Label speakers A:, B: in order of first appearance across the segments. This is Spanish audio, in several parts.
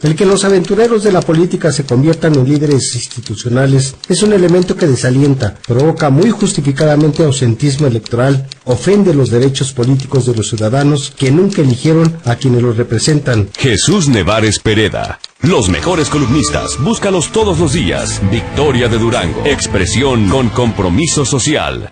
A: El que los aventureros de la política se conviertan en líderes institucionales es un elemento que desalienta, provoca muy justificadamente ausentismo electoral, ofende los derechos políticos de los ciudadanos que nunca eligieron a quienes los representan.
B: Jesús Nevares Pereda. Los mejores columnistas, búscalos todos los días. Victoria de Durango. Expresión con compromiso social.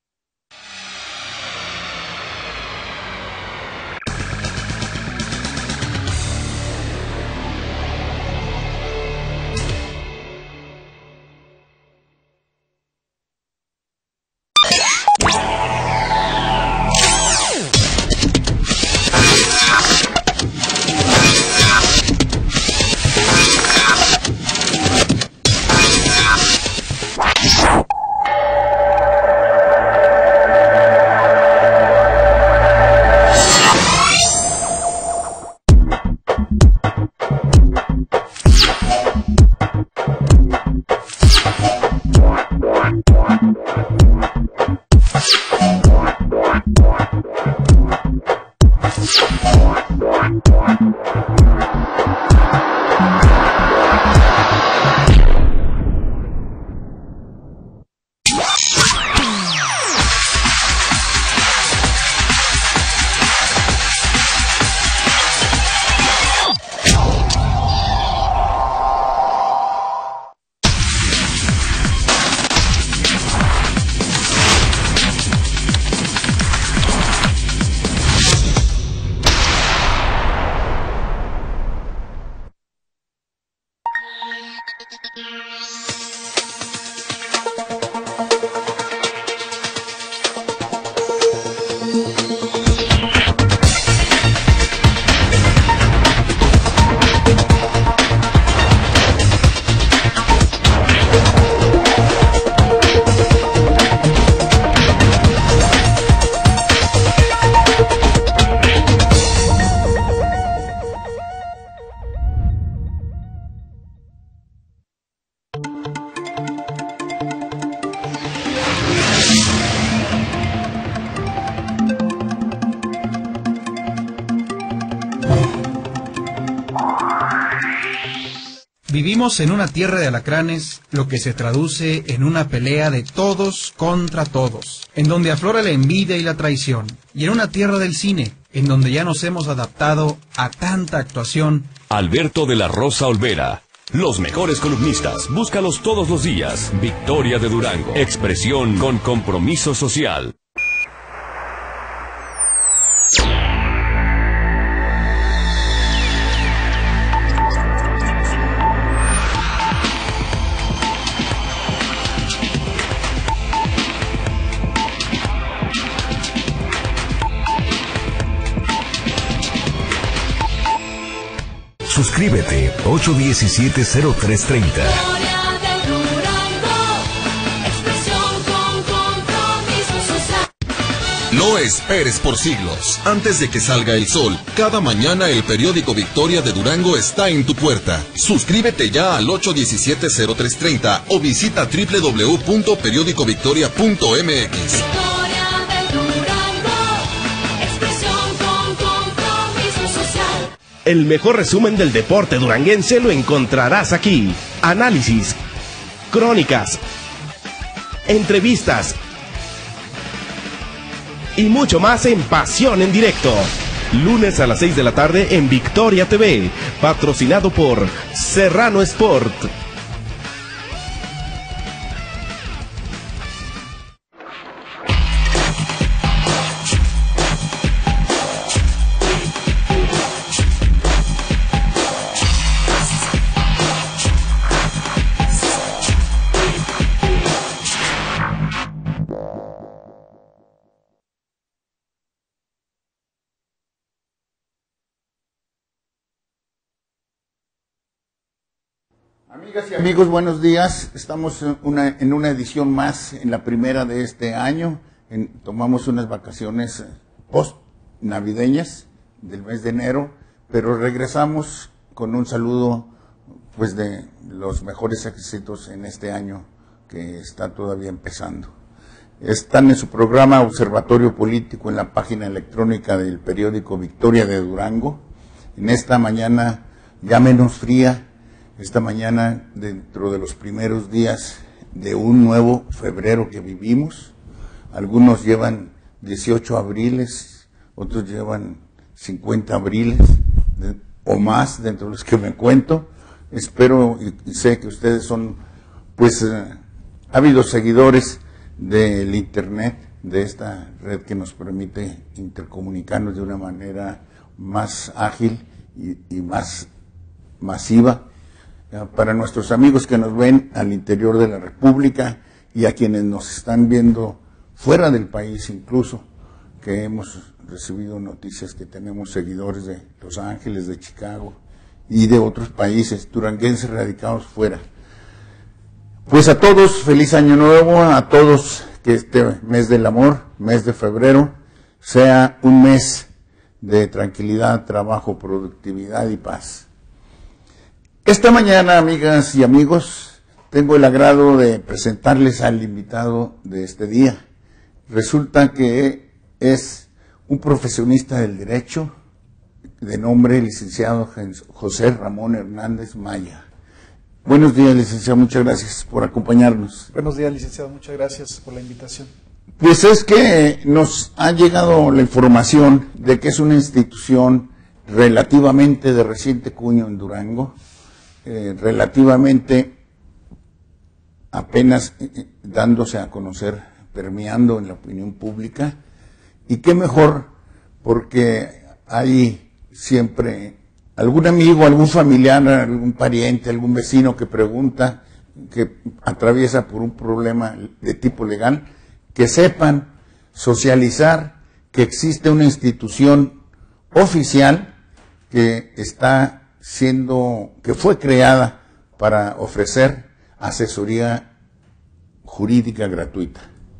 C: Vivimos en una tierra de alacranes, lo que se traduce en una pelea de todos contra todos, en donde aflora la envidia y la traición, y en una tierra del cine, en donde ya nos hemos adaptado a tanta actuación.
B: Alberto de la Rosa Olvera. Los mejores columnistas, búscalos todos los días. Victoria de Durango. Expresión con compromiso social.
D: Suscríbete 817-0330.
E: No esperes por siglos. Antes de que salga el sol, cada mañana el periódico Victoria de Durango está en tu puerta. Suscríbete ya al 817-0330 o visita www.periodicovictoria.mx.
F: El mejor resumen del deporte duranguense lo encontrarás aquí. Análisis, crónicas, entrevistas y mucho más en Pasión en Directo. Lunes a las 6 de la tarde en Victoria TV, patrocinado por Serrano Sport.
G: Amigas y amigos, buenos días. Estamos en una edición más, en la primera de este año. Tomamos unas vacaciones post-navideñas del mes de enero, pero regresamos con un saludo pues de los mejores éxitos en este año que está todavía empezando. Están en su programa Observatorio Político en la página electrónica del periódico Victoria de Durango. En esta mañana ya menos fría, esta mañana dentro de los primeros días de un nuevo febrero que vivimos. Algunos llevan 18 abriles, otros llevan 50 abriles o más dentro de los que me cuento. Espero y sé que ustedes son pues ávidos seguidores del Internet, de esta red que nos permite intercomunicarnos de una manera más ágil y más masiva. Para nuestros amigos que nos ven al interior de la República y a quienes nos están viendo fuera del país incluso, que hemos recibido noticias que tenemos seguidores de Los Ángeles, de Chicago y de otros países duranguenses radicados fuera. Pues a todos, feliz año nuevo, a todos que este mes del amor, mes de febrero, sea un mes de tranquilidad, trabajo, productividad y paz. Esta mañana, amigas y amigos, tengo el agrado de presentarles al invitado de este día. Resulta que es un profesionista del derecho, de nombre licenciado José Ramón Hernández Maya. Buenos días, licenciado, muchas gracias por acompañarnos.
H: Buenos días, licenciado, muchas gracias por la invitación.
G: Pues es que nos ha llegado la información de que es una institución relativamente de reciente cuño en Durango, relativamente apenas dándose a conocer, permeando en la opinión pública, y qué mejor, porque hay siempre algún amigo, algún familiar, algún pariente, algún vecino que pregunta, que atraviesa por un problema de tipo legal, que sepan socializar que existe una institución oficial que está que fue creada para ofrecer asesoría jurídica gratuita.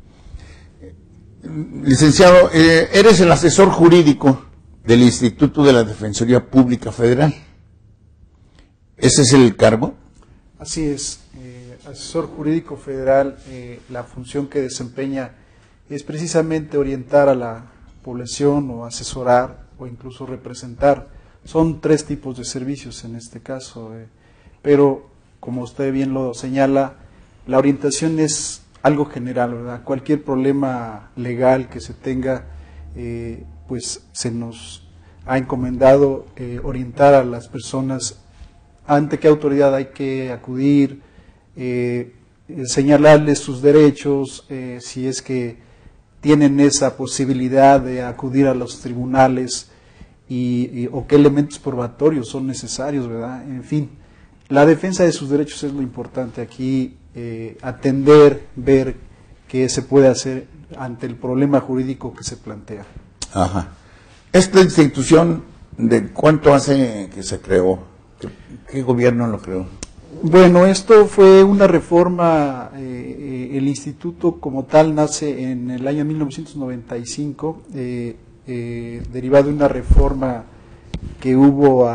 G: Licenciado, eres el asesor jurídico del Instituto de la Defensoría Pública Federal. ¿Ese es el cargo?
H: Así es, asesor jurídico federal, la función que desempeña es precisamente orientar a la población o asesorar o incluso representar. Son 3 tipos de servicios en este caso, pero como usted bien lo señala, la orientación es algo general, ¿verdad? Cualquier problema legal que se tenga, pues se nos ha encomendado orientar a las personas ante qué autoridad hay que acudir, señalarles sus derechos, si es que tienen esa posibilidad de acudir a los tribunales, o qué elementos probatorios son necesarios, ¿verdad? En fin, la defensa de sus derechos es lo importante aquí, atender, ver qué se puede hacer ante el problema jurídico que se plantea.
G: Ajá. Esta institución, ¿de cuánto hace que se creó? ¿Qué gobierno lo creó?
H: Bueno, esto fue una reforma, el instituto como tal nace en el año 1995, derivado de una reforma que hubo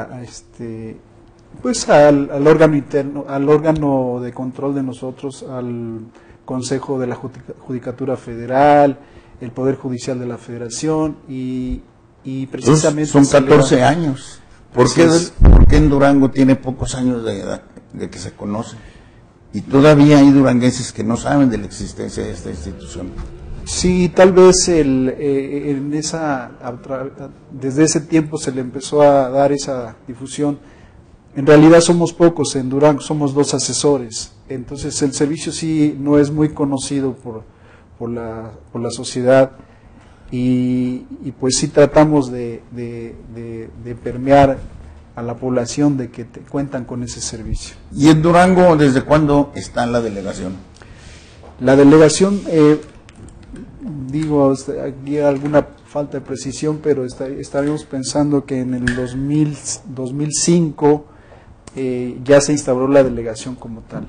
H: al órgano interno, al órgano de control de nosotros, al Consejo de la Judicatura Federal, el Poder Judicial de la Federación y precisamente...
G: Son 14 años. ¿Por qué en Durango tiene pocos años de edad de que se conoce? Y todavía hay duranguenses que no saben de la existencia de esta institución.
H: Sí, tal vez desde ese tiempo se le empezó a dar esa difusión. En realidad somos pocos en Durango, somos 2 asesores. Entonces el servicio sí no es muy conocido por la sociedad y pues sí tratamos de permear a la población de que cuentan con ese servicio.
G: ¿Y en Durango desde cuándo está la delegación?
H: La delegación... digo, aquí alguna falta de precisión, pero estaríamos pensando que en el 2005 ya se instauró la delegación como tal.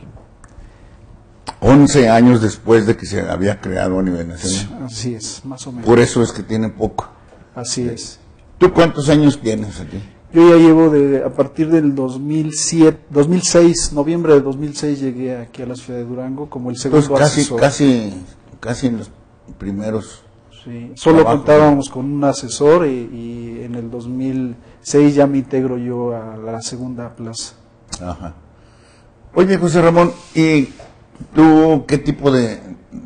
G: 11 años después de que se había creado a nivel nacional.
H: Así es, más o menos.
G: Por eso es que tiene poco.
H: Así es.
G: ¿Tú cuántos años tienes aquí?
H: Yo ya llevo a partir del 2006, noviembre de 2006 llegué aquí a la ciudad de Durango como el segundo asesor.
G: Casi en los primeros
H: Sí, solo contábamos con un asesor y en el 2006 ya me integro yo a la segunda plaza.
G: Ajá. Oye, José Ramón, ¿y tú qué tipo de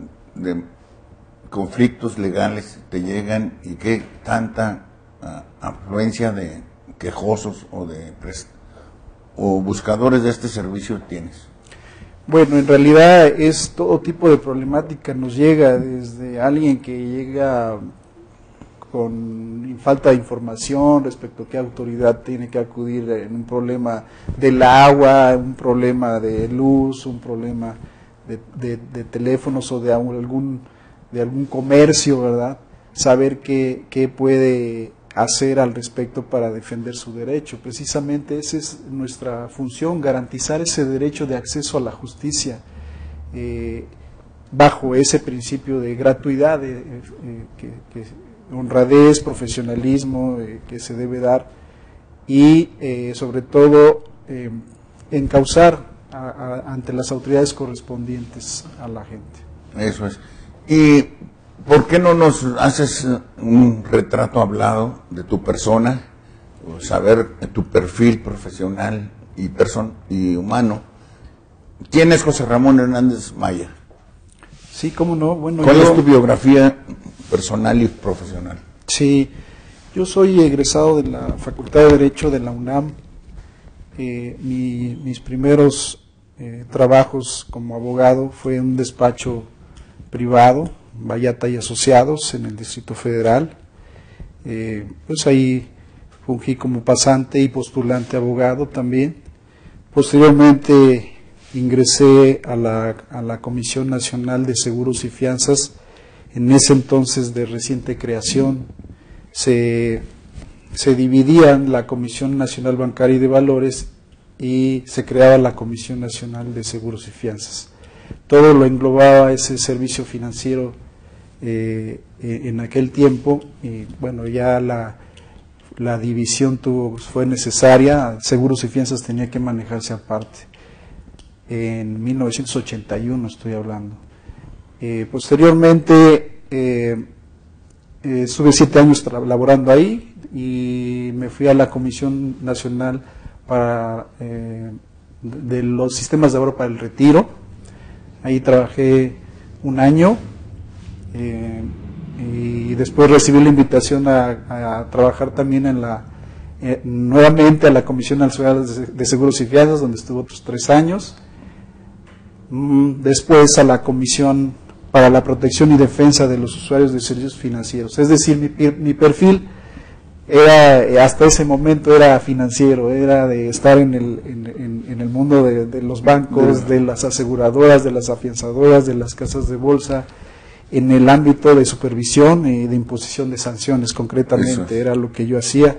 G: conflictos legales te llegan y qué tanta afluencia de quejosos o buscadores de este servicio tienes?
H: Bueno, en realidad es todo tipo de problemática, nos llega desde alguien que llega con falta de información respecto a qué autoridad tiene que acudir en un problema del agua, un problema de luz, un problema de teléfonos o de algún comercio, ¿verdad? Saber qué puede hacer al respecto para defender su derecho. Precisamente esa es nuestra función, garantizar ese derecho de acceso a la justicia bajo ese principio de gratuidad, honradez, profesionalismo que se debe dar y sobre todo encauzar ante las autoridades correspondientes a la gente.
G: Eso es. ¿Y por qué no nos haces un retrato hablado de tu persona, o saber tu perfil profesional y humano? ¿Quién es José Ramón Hernández Maya?
H: Sí, cómo no. Bueno,
G: ¿cuál es tu biografía personal y profesional?
H: Sí, yo soy egresado de la Facultad de Derecho de la UNAM. Mis primeros trabajos como abogado fue en un despacho privado, Vallata y Asociados, en el Distrito Federal. Pues ahí fungí como pasante y postulante abogado también. Posteriormente ingresé a la Comisión Nacional de Seguros y Fianzas, en ese entonces de reciente creación. Se dividían la Comisión Nacional Bancaria y de Valores y se creaba la Comisión Nacional de Seguros y Fianzas. Todo lo englobaba ese servicio financiero en aquel tiempo, y bueno, ya la división fue necesaria. Seguros y Fianzas tenía que manejarse aparte. En 1981 estoy hablando. Posteriormente estuve 7 años laborando ahí y me fui a la Comisión Nacional de los Sistemas de Ahorro para el Retiro. Ahí trabajé un año y después recibí la invitación a trabajar también nuevamente a la Comisión Nacional de Seguros y Fianzas, donde estuve otros 3 años. Después a la Comisión para la Protección y Defensa de los Usuarios de Servicios Financieros. Es decir, mi perfil era, hasta ese momento, era financiero, era de estar en el mundo de los bancos, de las aseguradoras, de las afianzadoras, de las casas de bolsa, en el ámbito de supervisión y de imposición de sanciones, concretamente. Era lo que yo hacía,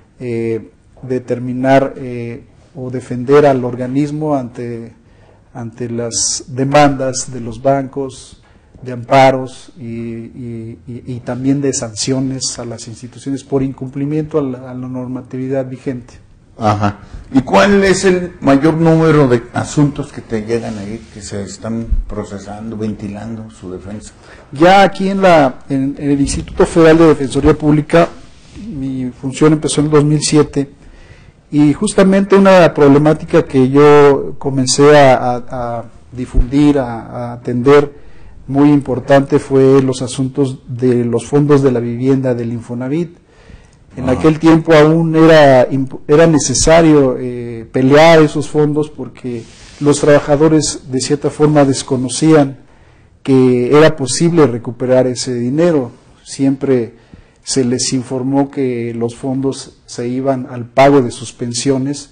H: determinar o defender al organismo ante las demandas de los bancos, de amparos y también de sanciones a las instituciones por incumplimiento a la normatividad vigente.
G: Ajá. ¿Y cuál es el mayor número de asuntos que te llegan ahí, que se están procesando, ventilando su defensa?
H: Ya aquí en el Instituto Federal de Defensoría Pública, mi función empezó en el 2007, y justamente una problemática que yo comencé a difundir, a atender, muy importante, fue los asuntos de los fondos de la vivienda del Infonavit. En aquel tiempo aún era necesario pelear esos fondos, porque los trabajadores de cierta forma desconocían que era posible recuperar ese dinero. Siempre se les informó que los fondos se iban al pago de sus pensiones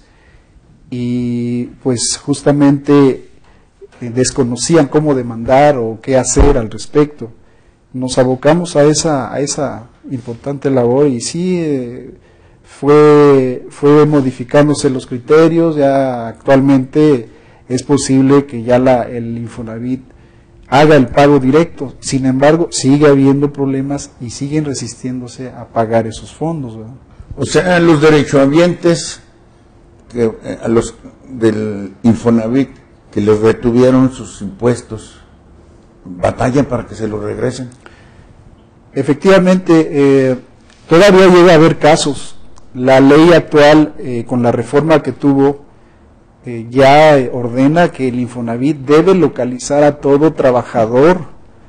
H: y pues justamente desconocían cómo demandar o qué hacer al respecto. Nos abocamos a esa importante labor y sí, fue modificándose los criterios. Ya actualmente es posible que ya el Infonavit haga el pago directo. Sin embargo, sigue habiendo problemas y siguen resistiéndose a pagar esos fondos, ¿verdad?
G: O sea, los derechohabientes a los del Infonavit que les retuvieron sus impuestos, ¿batallan para que se los regresen?
H: Efectivamente, todavía llega a haber casos. La ley actual, con la reforma que tuvo, ya ordena que el Infonavit debe localizar a todo trabajador,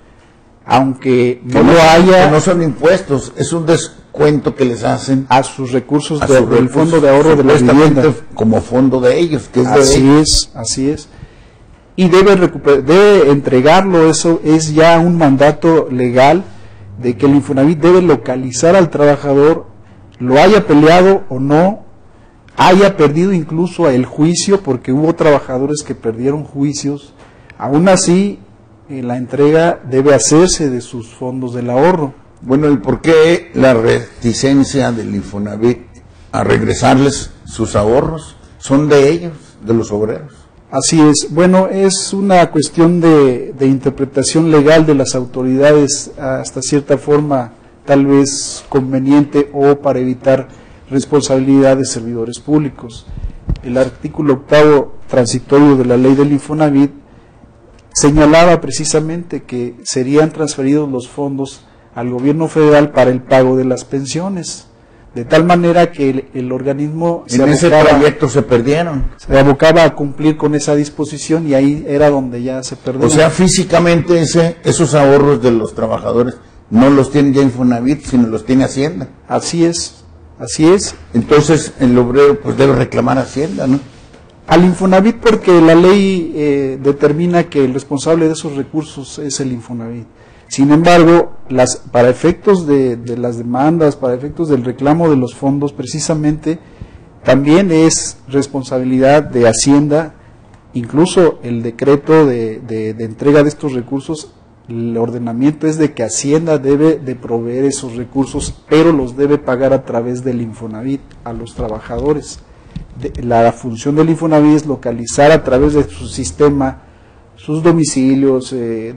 H: aunque no lo haya.
G: Que no son impuestos, es un descuento que les hacen
H: a sus recursos del Fondo de Ahorro de la Vivienda.
G: Como fondo de ellos, que es
H: así
G: de ellos.
H: Así es. Y debe entregarlo, eso es ya un mandato legal de que el Infonavit debe localizar al trabajador, lo haya peleado o no, haya perdido incluso el juicio, porque hubo trabajadores que perdieron juicios, aún así la entrega debe hacerse de sus fondos del ahorro.
G: Bueno, ¿y por qué la reticencia del Infonavit a regresarles sus ahorros? Son de ellos, de los obreros.
H: Así es. Bueno, es una cuestión de interpretación legal de las autoridades, hasta cierta forma tal vez conveniente o para evitar responsabilidad de servidores públicos. El artículo 8º transitorio de la ley del Infonavit señalaba precisamente que serían transferidos los fondos al gobierno federal para el pago de las pensiones, de tal manera que el organismo
G: ese proyecto se perdieron.
H: Se abocaba a cumplir con esa disposición y ahí era donde ya se perdió.
G: O sea, físicamente esos ahorros de los trabajadores no los tiene ya Infonavit, sino los tiene Hacienda.
H: Así es, así es.
G: Entonces el obrero pues debe reclamar a Hacienda, ¿no?
H: Al Infonavit, porque la ley determina que el responsable de esos recursos es el Infonavit. Sin embargo, para efectos de las demandas, para efectos del reclamo de los fondos, precisamente también es responsabilidad de Hacienda, incluso el decreto de entrega de estos recursos, el ordenamiento es de que Hacienda debe de proveer esos recursos, pero los debe pagar a través del Infonavit a los trabajadores. La función del Infonavit es localizar a través de su sistema sus domicilios,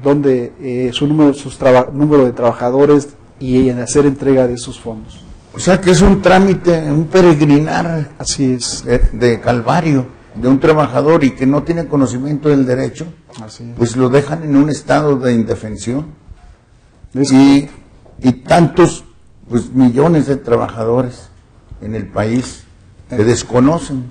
H: su número de trabajadores y en hacer entrega de esos fondos.
G: O sea que es un trámite, un peregrinar.
H: Así es.
G: De calvario de un trabajador y que no tiene conocimiento del derecho, pues lo dejan en un estado de indefensión. Y tantos pues millones de trabajadores en el país que desconocen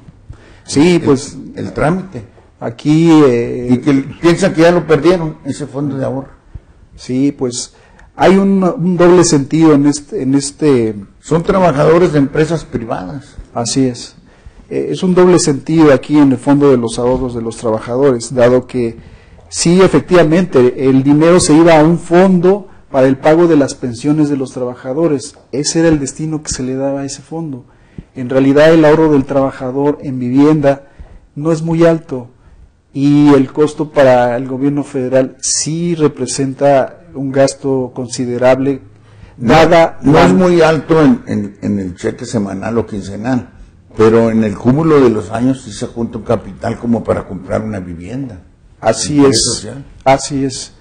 G: el trámite.
H: Aquí
G: y que piensan que ya lo perdieron, ese fondo de ahorro.
H: Sí, pues hay un doble sentido en este.
G: Son trabajadores de empresas privadas.
H: Así es. Es un doble sentido aquí en el fondo de los ahorros de los trabajadores, dado que sí, efectivamente, el dinero se iba a un fondo para el pago de las pensiones de los trabajadores. Ese era el destino que se le daba a ese fondo. En realidad el ahorro del trabajador en vivienda no es muy alto y el costo para el gobierno federal sí representa un gasto considerable.
G: No es muy alto en el cheque semanal o quincenal, pero en el cúmulo de los años sí se junta un capital como para comprar una vivienda.
H: Así es, así es.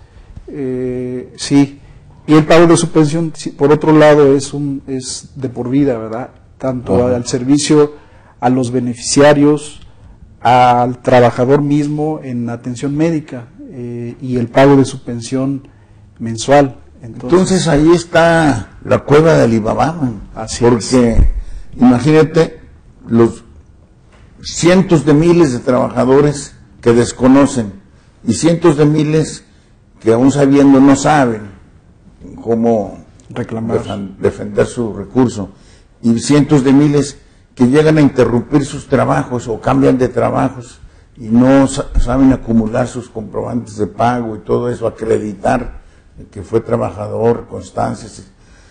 H: Sí. Y el pago de su pensión, por otro lado, es de por vida, ¿verdad? Tanto al servicio a los beneficiarios, al trabajador mismo en atención médica y el pago de su pensión mensual.
G: Entonces ahí está la cueva de Alibaba, porque imagínate los cientos de miles de trabajadores que desconocen y cientos de miles que aún sabiendo no saben cómo
H: reclamar,
G: defender su recurso, y cientos de miles que llegan a interrumpir sus trabajos o cambian de trabajos y no saben acumular sus comprobantes de pago y todo eso, acreditar que fue trabajador, constancias,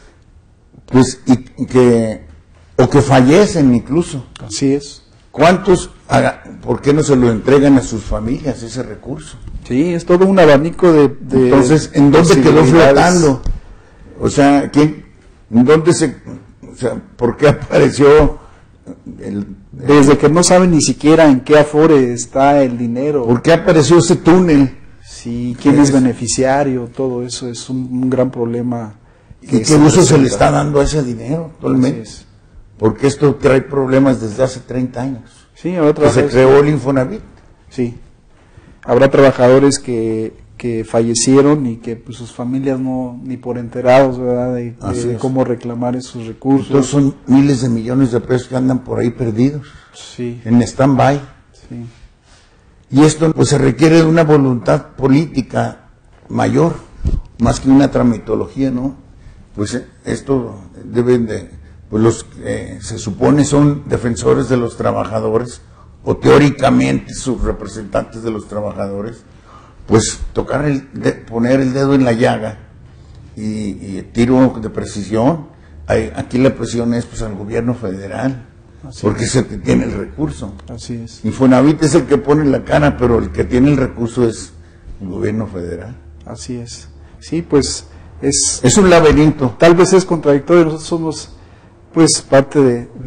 G: pues o que fallecen incluso.
H: Así es.
G: ¿Cuántos, por qué no se lo entregan a sus familias ese recurso?
H: Sí, es todo un abanico de
G: entonces, ¿en dónde quedó flotando? O sea, ¿por qué apareció
H: desde que no saben ni siquiera en qué afore está el dinero?
G: ¿Por qué apareció ese túnel?
H: Sí, quién es beneficiario, todo eso es un gran problema.
G: ¿Y qué uso se le está dando a ese dinero actualmente? Porque esto trae problemas desde hace 30 años.
H: Sí, habrá
G: que se creó el Infonavit.
H: Sí, habrá trabajadores que que fallecieron y que pues sus familias no, ni por enterados, ¿verdad?, de cómo reclamar esos recursos.
G: Entonces son miles de millones de pesos que andan por ahí perdidos,
H: sí,
G: en stand-by.
H: sí.
G: Y esto pues se requiere de una voluntad política mayor, más que una tramitología, ¿no? Pues esto deben de, pues los se supone son defensores de los trabajadores, o teóricamente sus representantes de los trabajadores, pues poner el dedo en la llaga y tiro de precisión. Aquí la presión es pues al gobierno federal, porque es el que tiene el recurso.
H: Así es.
G: Infonavit es el que pone la cara, pero el que tiene el recurso es el gobierno federal.
H: Así es. Sí, pues
G: es un laberinto.
H: Tal vez es contradictorio, nosotros somos pues parte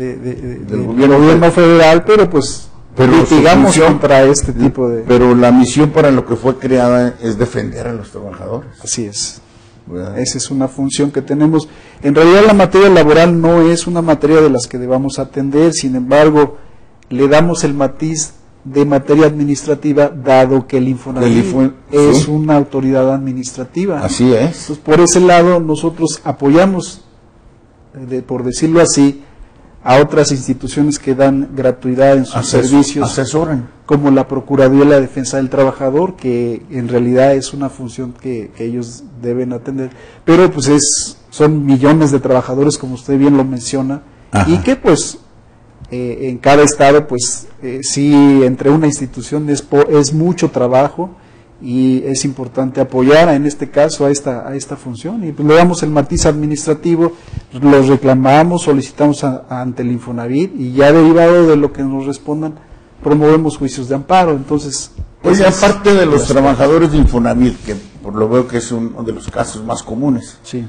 H: del
G: gobierno
H: federal, pero pues litigamos contra este tipo de...
G: Pero la misión para lo que fue creada es defender a los trabajadores.
H: Así es.
G: ¿Verdad?
H: Esa es una función que tenemos. En realidad la materia laboral no es una materia de las que debamos atender, sin embargo, le damos el matiz de materia administrativa, dado que el Infonavit es una autoridad administrativa.
G: Así es.
H: Entonces, por ese lado, nosotros apoyamos, por decirlo así, a otras instituciones que dan gratuidad en sus servicios,
G: asesoran,
H: como la Procuraduría de la Defensa del Trabajador, que en realidad es una función que ellos deben atender, pero pues son millones de trabajadores, como usted bien lo menciona. Ajá. Y que pues en cada estado pues sí, entre una institución es mucho trabajo, y es importante apoyar en este caso a esta función, y pues le damos el matiz administrativo, los reclamamos, solicitamos ante el Infonavit, y ya derivado de lo que nos respondan promovemos juicios de amparo. Entonces,
G: pues aparte de los trabajadores de Infonavit, que por lo veo que es uno de los casos más comunes,
H: sí,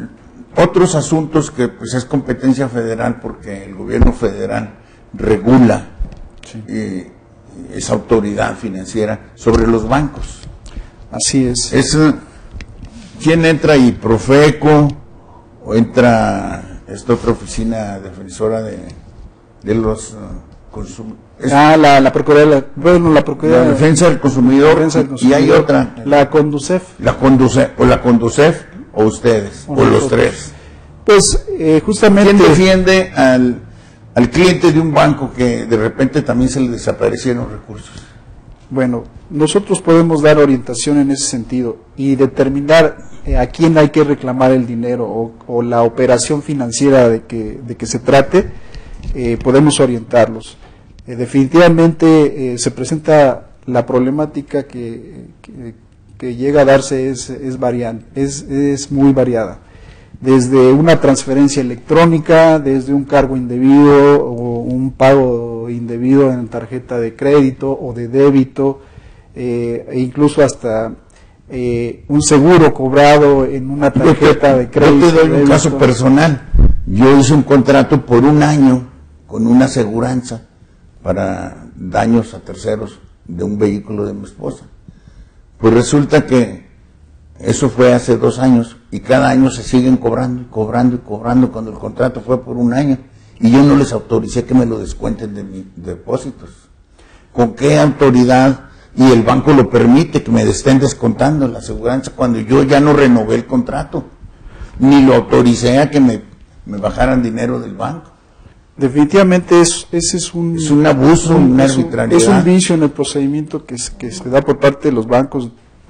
G: otros asuntos que pues es competencia federal, porque el gobierno federal regula, sí, esa autoridad financiera sobre los bancos.
H: Así es.
G: ¿Quién entra ahí? ¿Profeco? ¿O entra esta otra oficina defensora de los consumidores?
H: La Procuraduría, la Procuraduría
G: de Defensa del Consumidor, y hay otra.
H: La Conducef.
G: La Conducef, o ustedes, o los tres.
H: Pues justamente...
G: ¿Quién defiende al cliente de un banco que de repente también se le desaparecieron recursos?
H: Bueno, nosotros podemos dar orientación en ese sentido y determinar a quién hay que reclamar el dinero o la operación financiera de que se trate, podemos orientarlos. Definitivamente se presenta la problemática que llega a darse es muy variada. Desde una transferencia electrónica, desde un cargo indebido o un pago indebido en tarjeta de crédito o de débito, e incluso hasta un seguro cobrado en una tarjeta de crédito.
G: Yo te doy un caso personal. Yo hice un contrato por un año con una aseguranza para daños a terceros de un vehículo de mi esposa. Pues resulta que eso fue hace 2 años y cada año se siguen cobrando cuando el contrato fue por un año y yo no les autoricé que me lo descuenten de mis depósitos. ¿Con qué autoridad? Y el banco lo permite que me estén descontando la aseguranza cuando yo ya no renové el contrato, ni lo autoricé a que me bajaran dinero del banco.
H: Definitivamente ese es un
G: abuso, una arbitrariedad.
H: Es un vicio en el procedimiento que se da por parte de los bancos.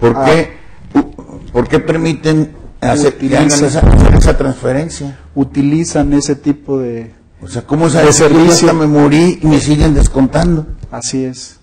G: ¿Por qué permiten hacer esa transferencia?
H: Utilizan ese tipo de...
G: O sea, ¿cómo de servicio? Me morí y me siguen descontando.
H: Así es.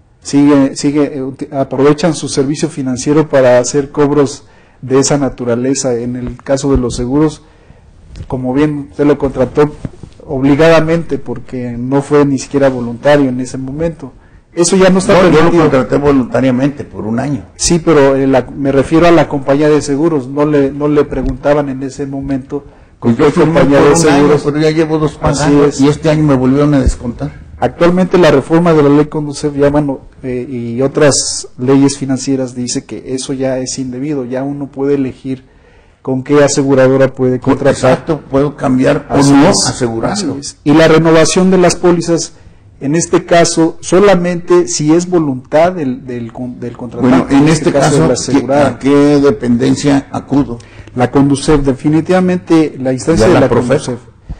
H: Aprovechan su servicio financiero para hacer cobros de esa naturaleza. En el caso de los seguros, como bien usted lo contrató obligadamente, porque no fue ni siquiera voluntario en ese momento. Eso ya no está permitido.
G: Yo lo contraté voluntariamente por un año.
H: Sí, pero me refiero a la compañía de seguros. No le preguntaban en ese momento
G: con qué compañía de seguros. Pero ya llevo 2 pagando y este año me volvieron a descontar.
H: Actualmente la reforma de la ley Conducef y otras leyes financieras dice que eso ya es indebido. Ya uno puede elegir con qué aseguradora puede contratar.
G: Exacto, puedo cambiar o no asegurarlo.
H: Y la renovación de las pólizas En este caso, solamente si es voluntad del contratante.
G: Bueno, en este caso,
H: del asegurado.
G: ¿a qué dependencia acudo?
H: La Conducef, definitivamente la instancia de la Conducef.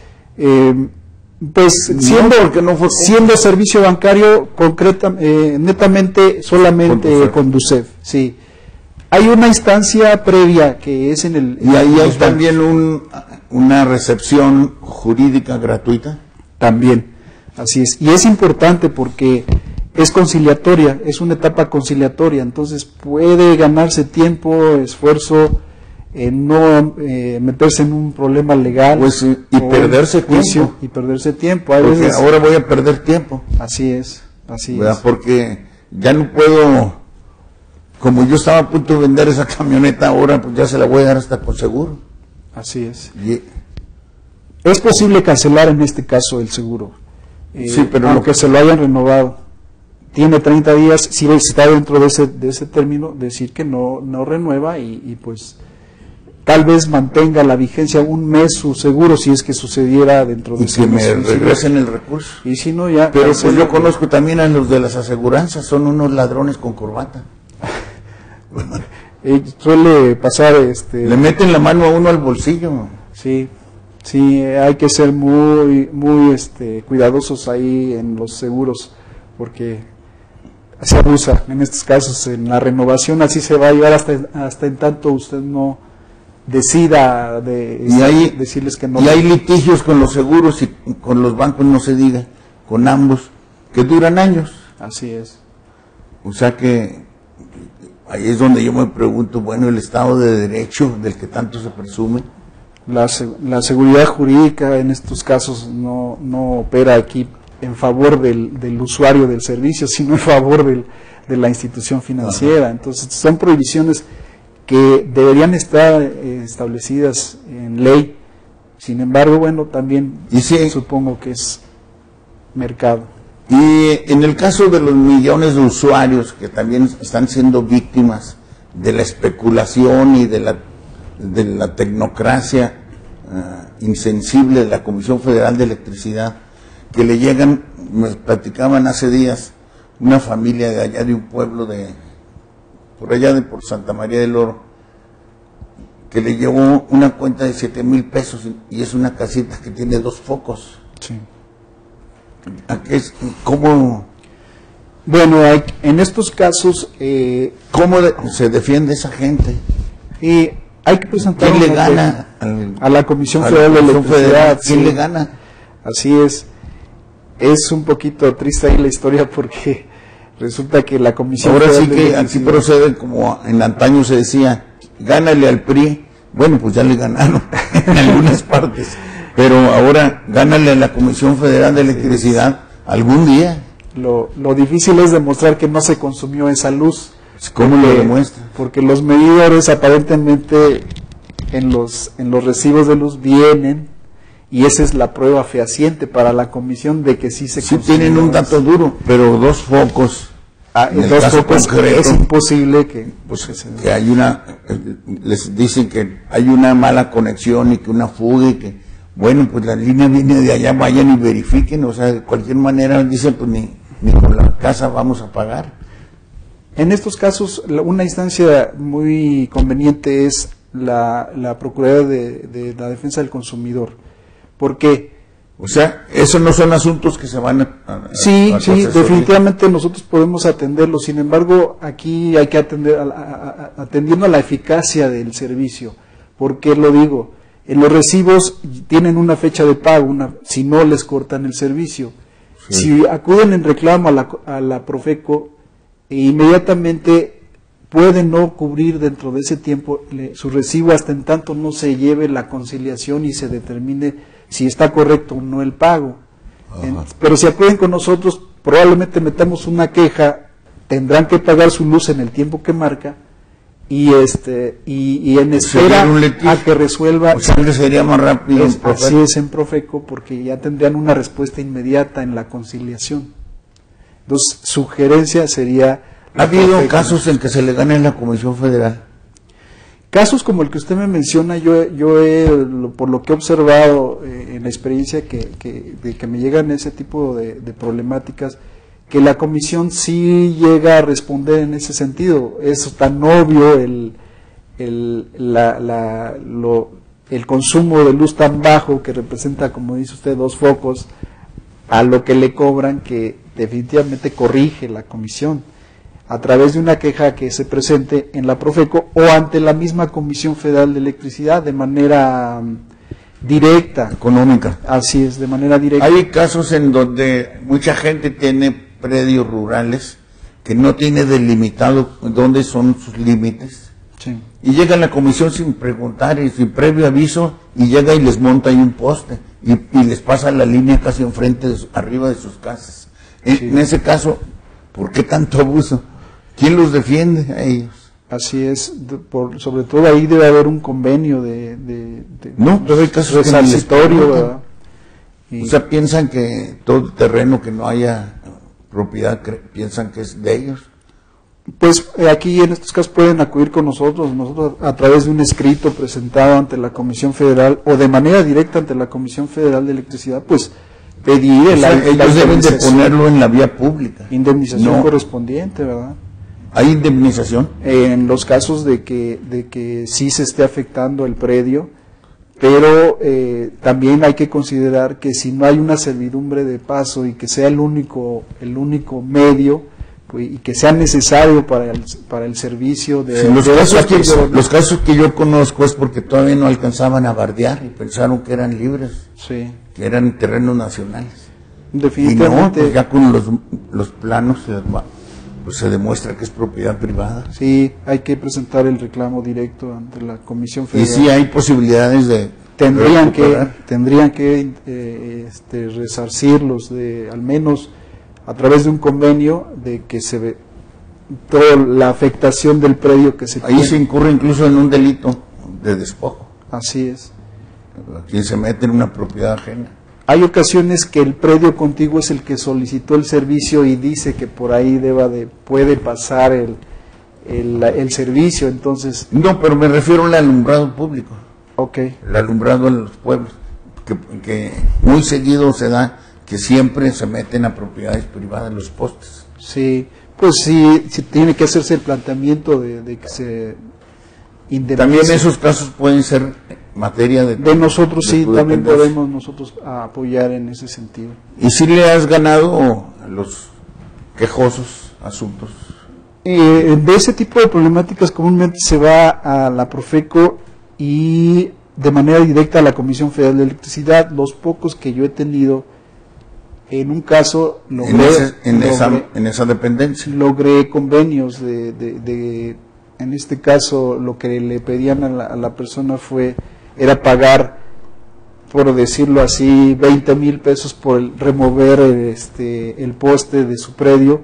H: Pues siendo servicio bancario netamente solamente Conducef, sí. Hay una instancia previa que es en el...
G: ¿Y ahí hay también una recepción jurídica gratuita?
H: También, así es. Y es importante porque es conciliatoria, es una etapa conciliatoria, entonces puede ganarse tiempo, esfuerzo, no meterse en un problema legal.
G: Pues, y perderse tiempo.
H: Y perderse tiempo.
G: Porque veces, ahora voy a perder tiempo.
H: Así es, así
G: ¿verdad?
H: es.
G: Porque ya no puedo, como yo estaba a punto de vender esa camioneta ahora, pues ya se la voy a dar hasta con seguro.
H: Así es. Es posible cancelar en este caso el seguro.
G: Sí, pero
H: aunque se lo hayan renovado. Tiene 30 días, si está dentro de ese término, decir que no renueva y pues tal vez mantenga la vigencia un mes su seguro si es que sucediera dentro de ese mes.
G: Y que me regresen el recurso.
H: Y si no, ya.
G: Pero pues yo conozco también a los de las aseguranzas, son unos ladrones con corbata.
H: Suele pasar
G: le meten la mano a uno al bolsillo.
H: Sí, hay que ser muy cuidadosos ahí en los seguros, porque se abusa en estos casos, en la renovación así se va a llevar hasta en tanto usted no decida decirles que no.
G: Y hay litigios con los seguros y con los bancos, no se diga, con ambos, que duran años.
H: Así es.
G: O sea que ahí es donde yo me pregunto, bueno, el Estado de Derecho del que tanto se presume.
H: La seguridad jurídica en estos casos no opera aquí en favor del usuario del servicio, sino en favor de la institución financiera. Ajá. Entonces son prohibiciones que deberían estar establecidas en ley. Sin embargo, bueno, también supongo que es mercado.
G: Y en el caso de los millones de usuarios que también están siendo víctimas de la especulación y de la tecnocracia insensible de la Comisión Federal de Electricidad, que le llegan, me platicaban hace días, una familia de allá de un pueblo por Santa María del Oro, que le llevó una cuenta de 7,000 pesos y es una casita que tiene 2 focos.
H: Sí.
G: ¿Cómo?
H: Bueno, en estos casos,
G: ¿cómo se defiende esa gente?
H: Y hay que presentar
G: ¿quién le gana
H: a la Comisión Federal de Electricidad?
G: ¿Quién le gana?
H: Así es. Es un poquito triste ahí la historia porque resulta que la Comisión
G: Ahora
H: Federal
G: sí que aquí procede como en antaño se decía, gánale al PRI. Bueno, pues ya le ganaron en algunas partes. Pero ahora gánale a la Comisión Federal de Electricidad algún día.
H: Lo difícil es demostrar que no se consumió esa luz.
G: ¿Cómo lo demuestra?
H: Porque los medidores aparentemente en los recibos de luz vienen y esa es la prueba fehaciente para la comisión de que sí se consumió.
G: Sí tienen un dato duro, pero 2 focos.
H: En 2 focos concreto, es imposible que
G: hay les dicen que hay una mala conexión y que una fuga y que bueno, pues la línea viene de allá, vayan y verifiquen, o sea, de cualquier manera dicen, pues ni con la casa vamos a pagar.
H: En estos casos, una instancia muy conveniente es la Procuraduría de la Defensa del Consumidor. ¿Por qué?
G: O sea, esos no son asuntos que se van a
H: Sí, definitivamente nosotros podemos atenderlos, sin embargo, aquí hay que atender atendiendo a la eficacia del servicio. ¿Por qué lo digo? En los recibos tienen una fecha de pago, si no les cortan el servicio. Sí. Si acuden en reclamo a la Profeco, inmediatamente pueden no cubrir dentro de ese tiempo su recibo hasta en tanto no se lleve la conciliación y se determine si está correcto o no el pago. Pero si acuden con nosotros, probablemente metamos una queja, tendrán que pagar su luz en el tiempo que marca, y en espera a que resuelva.
G: O sea, que sería más rápido.
H: Así es en Profeco, porque ya tendrían una respuesta inmediata en la conciliación. Entonces, sugerencia sería...
G: ¿Ha habido casos en que se le gane en la Comisión Federal?
H: Casos como el que usted me menciona, por lo que he observado en la experiencia de que me llegan ese tipo de problemáticas, que la comisión sí llega a responder en ese sentido. Es tan obvio el consumo de luz tan bajo, que representa, como dice usted, 2 focos, a lo que le cobran, que definitivamente corrige la comisión a través de una queja que se presente en la Profeco o ante la misma Comisión Federal de Electricidad de manera directa.
G: Económica.
H: Así es, de manera directa.
G: Hay casos en donde mucha gente tiene predios rurales que no tiene delimitado dónde son sus límites.
H: Sí.
G: Y llega a la comisión sin preguntar y sin previo aviso, y llega y les monta ahí un poste y les pasa la línea casi enfrente, arriba de sus casas.
H: Sí.
G: En ese caso, ¿por qué tanto abuso? ¿Quién los defiende a ellos?
H: Así es, sobre todo ahí debe haber un convenio
G: no, pero hay casos
H: resarcitorio, ¿verdad?
G: O sea, piensan que todo terreno que no haya propiedad, piensan que es de ellos.
H: Pues aquí en estos casos pueden acudir con nosotros a través de un escrito presentado ante la Comisión Federal o de manera directa ante la Comisión Federal de Electricidad, pues pedir
G: ellos deben de ponerlo en la vía pública.
H: Indemnización correspondiente, ¿verdad?
G: ¿Hay indemnización?
H: En los casos de que sí se esté afectando el predio, pero también hay que considerar que si no hay una servidumbre de paso y que sea el único medio, pues, y que sea necesario para el servicio de...
G: Sí, los casos que yo conozco es porque todavía no alcanzaban a bardear y pensaron que eran libres,
H: sí,
G: que eran terrenos nacionales.
H: Definitivamente.
G: Y no, pues ya con los planos pues se demuestra que es propiedad privada.
H: Sí, hay que presentar el reclamo directo ante la Comisión Federal.
G: Y sí hay posibilidades de...
H: Tendrían que resarcirlos al menos a través de un convenio de que se ve toda la afectación del predio que se
G: ahí tiene. Se incurre incluso en un delito de despojo.
H: Así es.
G: Quien se mete en una propiedad ajena.
H: Hay ocasiones que el predio contiguo es el que solicitó el servicio y dice que por ahí puede pasar el servicio, entonces...
G: No, pero me refiero al alumbrado público.
H: Ok.
G: El alumbrado en los pueblos, que muy seguido se da, que siempre se meten a propiedades privadas los postes.
H: Sí, pues sí tiene que hacerse el planteamiento de que se indemnice.
G: También esos casos pueden ser materia de
H: nosotros, sí, también podemos nosotros apoyar en ese sentido.
G: ¿Y si le has ganado a los quejosos asuntos?
H: De ese tipo de problemáticas comúnmente se va a la Profeco y de manera directa a la Comisión Federal de Electricidad. Los pocos que yo he tenido, en un caso
G: en esa dependencia
H: logré convenios en este caso lo que le pedían a la persona era pagar, por decirlo así, 20,000 pesos por remover el poste de su predio.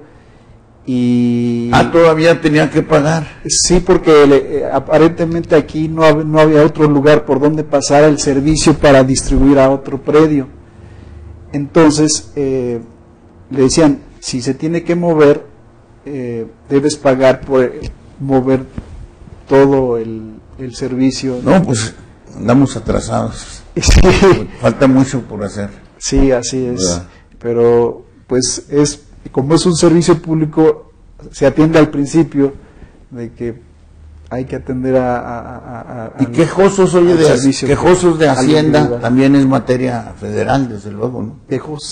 H: Y
G: todavía tenía que pagar.
H: Sí, porque aparentemente aquí no había otro lugar por donde pasar el servicio para distribuir a otro predio. Entonces le decían, si se tiene que mover, debes pagar por mover todo el servicio.
G: No, pues andamos atrasados.
H: Sí.
G: Falta mucho por hacer.
H: Sí, así es.
G: ¿Verdad?
H: Pero pues como es un servicio público, se atiende al principio de que hay que atender
G: y quejosos, quejosos de Hacienda también es materia federal, desde luego, ¿no?
H: Quejosos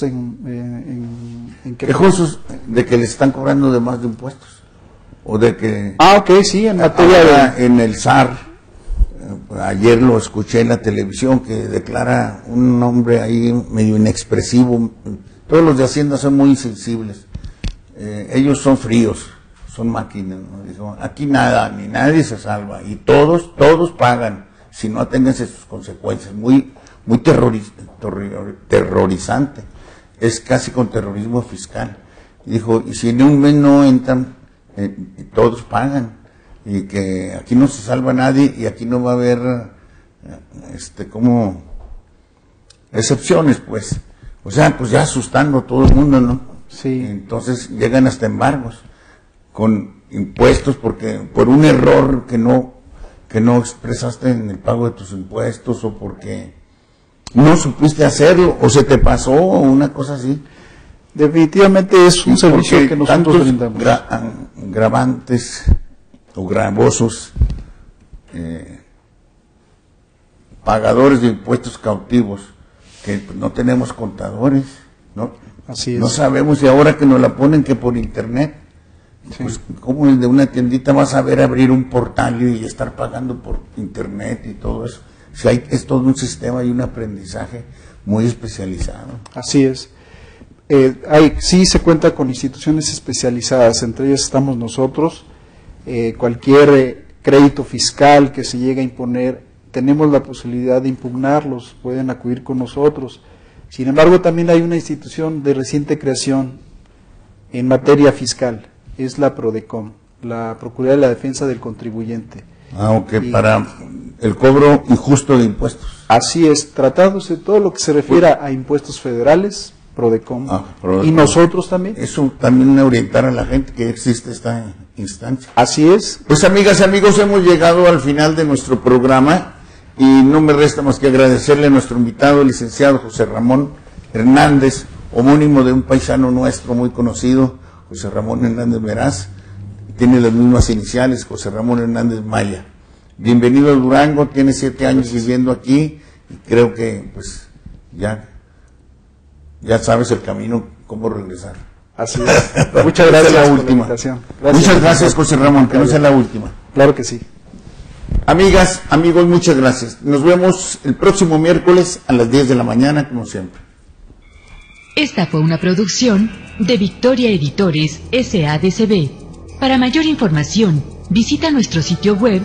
G: quejosos de que les están cobrando de más de impuestos o de que
H: ok, sí, en materia
G: en el SAR. Ayer lo escuché en la televisión que declara un hombre ahí medio inexpresivo. Todos los de Hacienda son muy insensibles. Ellos son fríos, son máquinas, ¿no? Dijo, aquí nada, ni nadie se salva y todos pagan, si no aténganse sus consecuencias. Muy terrorizante. Es casi con terrorismo fiscal. Dijo, y si en un mes no entran, todos pagan. Y que aquí no se salva nadie y aquí no va a haber como excepciones, pues. O sea, pues ya asustando a todo el mundo, ¿no?
H: Sí.
G: Entonces llegan hasta embargos con impuestos porque por un error que no que no expresaste en el pago de tus impuestos, o porque no supiste hacerlo, o se te pasó, o una cosa así.
H: Definitivamente es un servicio que nosotros brindamos.
G: Gravantes o gravosos, pagadores de impuestos cautivos, que no tenemos contadores, ¿no?
H: Así es.
G: No sabemos, y ahora que nos la ponen que por internet, sí. Pues como el de una tiendita vas a ver abrir un portal y estar pagando por internet y todo eso. O sea, es todo un sistema y un aprendizaje muy especializado.
H: Así es. Sí se cuenta con instituciones especializadas, entre ellas estamos nosotros. Cualquier crédito fiscal que se llegue a imponer, tenemos la posibilidad de impugnarlos, pueden acudir con nosotros. Sin embargo, también hay una institución de reciente creación en materia fiscal, es la PRODECON, la Procuraduría de la Defensa del Contribuyente.
G: Para el cobro injusto de impuestos.
H: Así es, tratándose de todo lo que se refiere a impuestos federales, PRODECON, y nosotros también.
G: Eso también orientar a la gente que existe esta instancia.
H: Así es.
G: Pues amigas y amigos, hemos llegado al final de nuestro programa y no me resta más que agradecerle a nuestro invitado, el licenciado José Ramón Hernández, homónimo de un paisano nuestro muy conocido, José Ramón Hernández Meraz, tiene las mismas iniciales, José Ramón Hernández Maya. Bienvenido a Durango, tiene 7 años viviendo aquí y creo que pues ya sabes el camino, cómo regresar.
H: Así es. Muchas gracias
G: por la
H: última.
G: Muchas gracias, José Ramón, que no sea la última.
H: Claro que sí.
G: Amigas, amigos, muchas gracias. Nos vemos el próximo miércoles a las 10 de la mañana, como siempre.
I: Esta fue una producción de Victoria Editores SADCB. Para mayor información, visita nuestro sitio web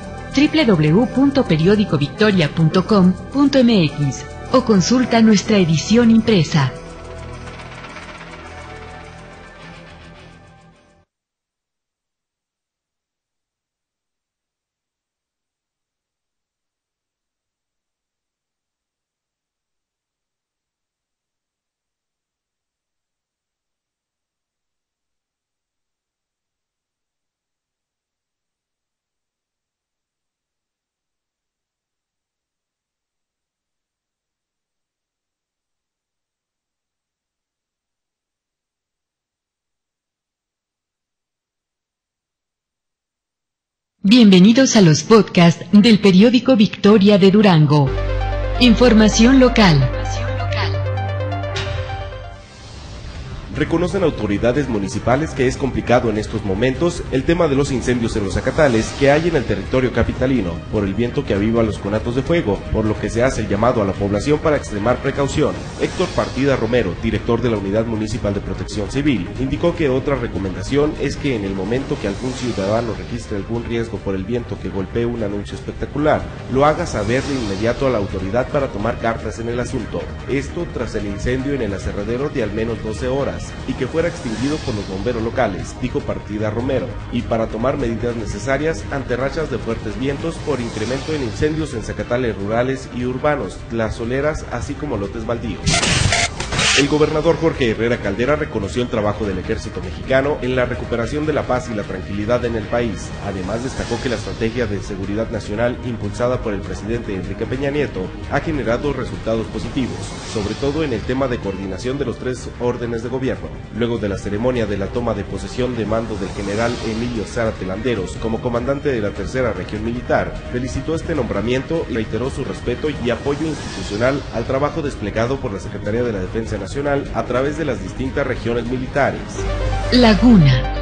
I: www.periodicovictoria.com.mx o consulta nuestra edición impresa. Bienvenidos a los podcasts del periódico Victoria de Durango. Información local.
F: Reconocen autoridades municipales que es complicado en estos momentos el tema de los incendios en los zacatales que hay en el territorio capitalino, por el viento que aviva los conatos de fuego, por lo que se hace el llamado a la población para extremar precaución. Héctor Partida Romero, director de la Unidad Municipal de Protección Civil, indicó que otra recomendación es que en el momento que algún ciudadano registre algún riesgo por el viento que golpee un anuncio espectacular, lo haga saber de inmediato a la autoridad para tomar cartas en el asunto. Esto tras el incendio en el aserradero de al menos 12 horas, y que fuera extinguido por los bomberos locales, dijo Partida Romero, y para tomar medidas necesarias ante rachas de fuertes vientos por incremento en incendios en zacatales rurales y urbanos, plazoleras, así como lotes baldíos. El gobernador Jorge Herrera Caldera reconoció el trabajo del ejército mexicano en la recuperación de la paz y la tranquilidad en el país. Además, destacó que la estrategia de seguridad nacional impulsada por el presidente Enrique Peña Nieto ha generado resultados positivos, sobre todo en el tema de coordinación de los 3 órdenes de gobierno. Luego de la ceremonia de la toma de posesión de mando del general Emilio Zárate Landeros como comandante de la Tercera Región Militar, felicitó este nombramiento y reiteró su respeto y apoyo institucional al trabajo desplegado por la Secretaría de la Defensa Nacional a través de las distintas regiones militares.
I: Laguna.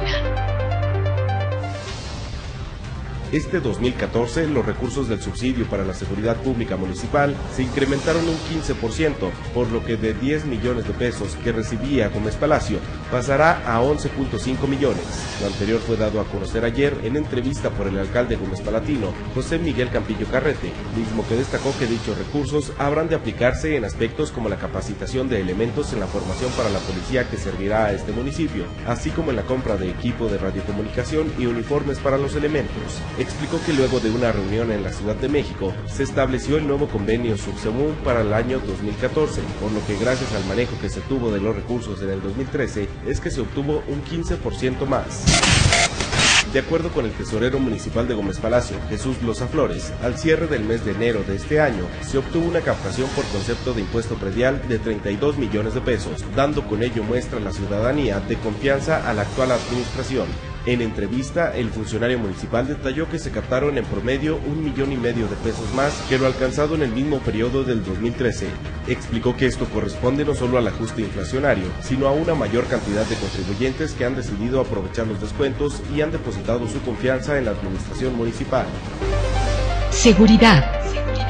F: Este 2014, los recursos del subsidio para la seguridad pública municipal se incrementaron un 15%, por lo que de 10 millones de pesos que recibía Gómez Palacio, pasará a 11.5 millones. Lo anterior fue dado a conocer ayer en entrevista por el alcalde Gómez Palatino, José Miguel Campillo Carrete, mismo que destacó que dichos recursos habrán de aplicarse en aspectos como la capacitación de elementos en la formación para la policía que servirá a este municipio, así como en la compra de equipo de radiocomunicación y uniformes para los elementos. Explicó que luego de una reunión en la Ciudad de México, se estableció el nuevo convenio Subsemún para el año 2014, por lo que gracias al manejo que se tuvo de los recursos en el 2013, es que se obtuvo un 15% más. De acuerdo con el tesorero municipal de Gómez Palacio, Jesús Loza Flores, al cierre del mes de enero de este año, se obtuvo una captación por concepto de impuesto predial de 32 millones de pesos, dando con ello muestra a la ciudadanía de confianza a la actual administración. En entrevista, el funcionario municipal detalló que se captaron en promedio 1,5 millones de pesos más que lo alcanzado en el mismo periodo del 2013. Explicó que esto corresponde no solo al ajuste inflacionario, sino a una mayor cantidad de contribuyentes que han decidido aprovechar los descuentos y han depositado su confianza en la administración municipal.
I: Seguridad.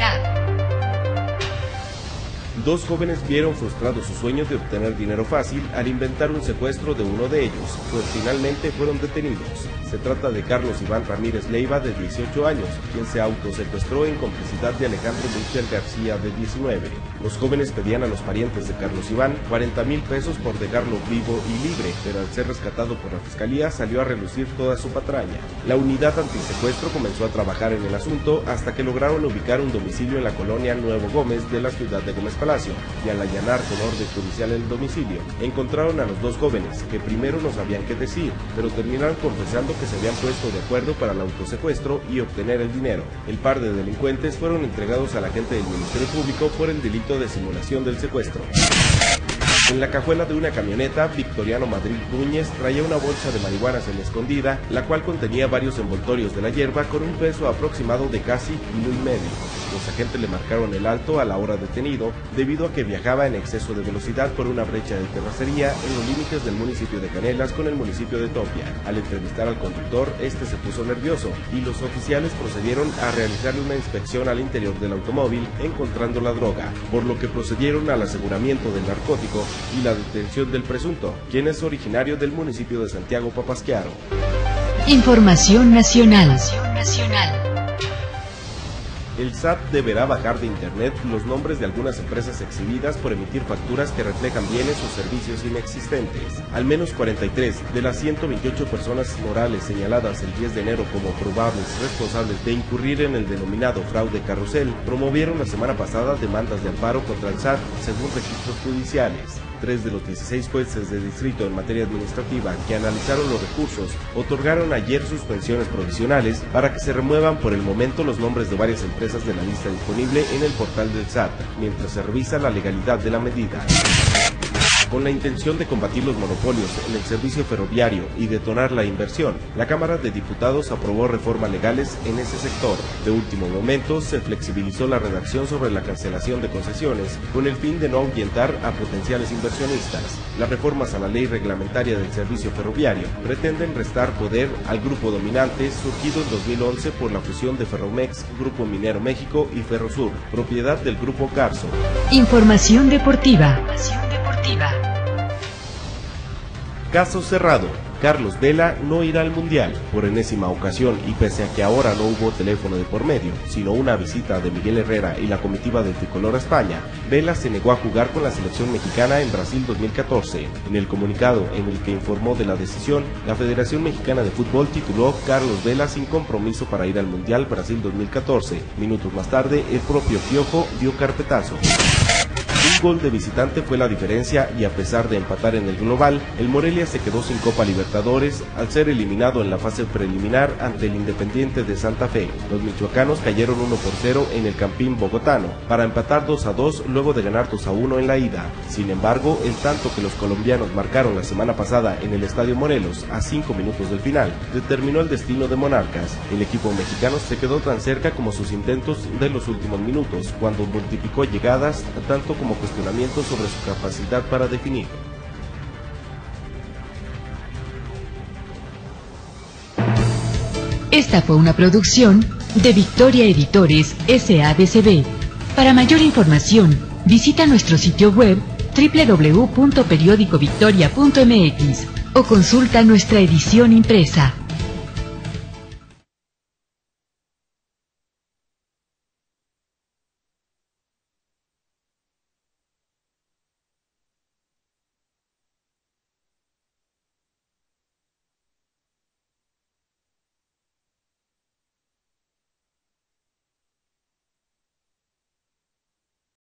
F: Dos jóvenes vieron frustrado su sueño de obtener dinero fácil al inventar un secuestro de uno de ellos, pues finalmente fueron detenidos. Se trata de Carlos Iván Ramírez Leiva, de 18 años, quien se autosecuestró en complicidad de Alejandro Michel García, de 19. Los jóvenes pedían a los parientes de Carlos Iván 40,000 pesos por dejarlo vivo y libre, pero al ser rescatado por la fiscalía salió a relucir toda su patraña. La unidad antisecuestro comenzó a trabajar en el asunto hasta que lograron ubicar un domicilio en la colonia Nuevo Gómez de la ciudad de Gómez Palacio, y al allanar con orden judicial el domicilio, encontraron a los dos jóvenes, que primero no sabían qué decir, pero terminaron confesando que se habían puesto de acuerdo para el autosecuestro y obtener el dinero. El par de delincuentes fueron entregados al agente del Ministerio Público por el delito de simulación del secuestro. En la cajuela de una camioneta, Victoriano Madrid Núñez traía una bolsa de marihuana semi-escondida, la cual contenía varios envoltorios de la hierba con un peso aproximado de casi 1,5 kilos. Los agentes le marcaron el alto a la hora detenido, debido a que viajaba en exceso de velocidad por una brecha de terracería en los límites del municipio de Canelas con el municipio de Topia. Al entrevistar al conductor, este se puso nervioso y los oficiales procedieron a realizarle una inspección al interior del automóvil, encontrando la droga, por lo que procedieron al aseguramiento del narcótico y la detención del presunto, quien es originario del municipio de Santiago Papasquiaro.
I: Información nacional.
F: El SAT deberá bajar de Internet los nombres de algunas empresas exhibidas por emitir facturas que reflejan bienes o servicios inexistentes. Al menos 43 de las 128 personas morales señaladas el 10 de enero como probables responsables de incurrir en el denominado fraude carrusel promovieron la semana pasada demandas de amparo contra el SAT según registros judiciales. 3 de los 16 jueces de distrito en materia administrativa que analizaron los recursos otorgaron ayer suspensiones provisionales para que se remuevan por el momento los nombres de varias empresas de la lista disponible en el portal del SAT, mientras se revisa la legalidad de la medida. Con la intención de combatir los monopolios en el servicio ferroviario y detonar la inversión, la Cámara de Diputados aprobó reformas legales en ese sector. De último momento, se flexibilizó la redacción sobre la cancelación de concesiones con el fin de no ahuyentar a potenciales inversionistas. Las reformas a la ley reglamentaria del servicio ferroviario pretenden restar poder al grupo dominante surgido en 2011 por la fusión de Ferromex, Grupo Minero México y Ferrosur, propiedad del Grupo Carso.
I: Información deportiva.
F: Caso cerrado. Carlos Vela no irá al Mundial. Por enésima ocasión, y pese a que ahora no hubo teléfono de por medio, sino una visita de Miguel Herrera y la comitiva del tricolor a España, Vela se negó a jugar con la selección mexicana en Brasil 2014. En el comunicado en el que informó de la decisión, la Federación Mexicana de Fútbol tituló Carlos Vela sin compromiso para ir al Mundial Brasil 2014. Minutos más tarde, el propio Piojo dio carpetazo. Un gol de visitante fue la diferencia y a pesar de empatar en el global, el Morelia se quedó sin Copa Libertadores al ser eliminado en la fase preliminar ante el Independiente de Santa Fe. Los michoacanos cayeron 1-0 en el Campín bogotano para empatar 2-2 luego de ganar 2-1 en la ida. Sin embargo, el tanto que los colombianos marcaron la semana pasada en el Estadio Morelos a 5 minutos del final determinó el destino de Monarcas. El equipo mexicano se quedó tan cerca como sus intentos de los últimos minutos, cuando multiplicó llegadas tanto como cuestionamientos sobre su capacidad para definir.
I: Esta fue una producción de Victoria Editores SADCB. Para mayor información, visita nuestro sitio web www.periodicovictoria.mx o consulta nuestra edición impresa.